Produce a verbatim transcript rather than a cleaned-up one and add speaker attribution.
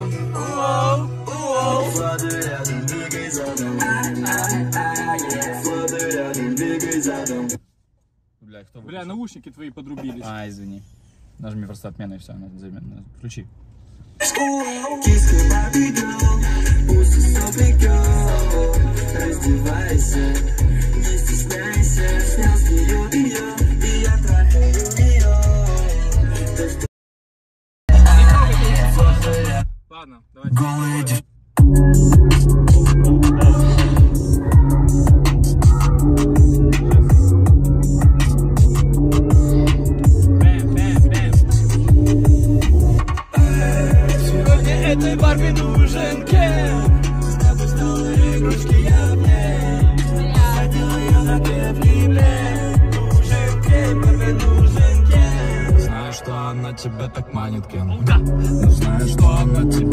Speaker 1: Бля, кто
Speaker 2: Бля, наушники твои подрубились.
Speaker 1: А, извини. Нажми просто отмена и все, включи.
Speaker 3: Раздевайся, не стесняйся, снял с нее ее, и я трахаю ее.
Speaker 2: Ладно, давай.
Speaker 3: Голые девчонки.
Speaker 4: Этой Барби нужен Кен. С тобой стала игрушки, я в ней. Посадила ее на пепли, блин. Нужен Кен, Барби нужен Кен. Знаю, что она тебя так манит, Кен. Но знаю, что она тебя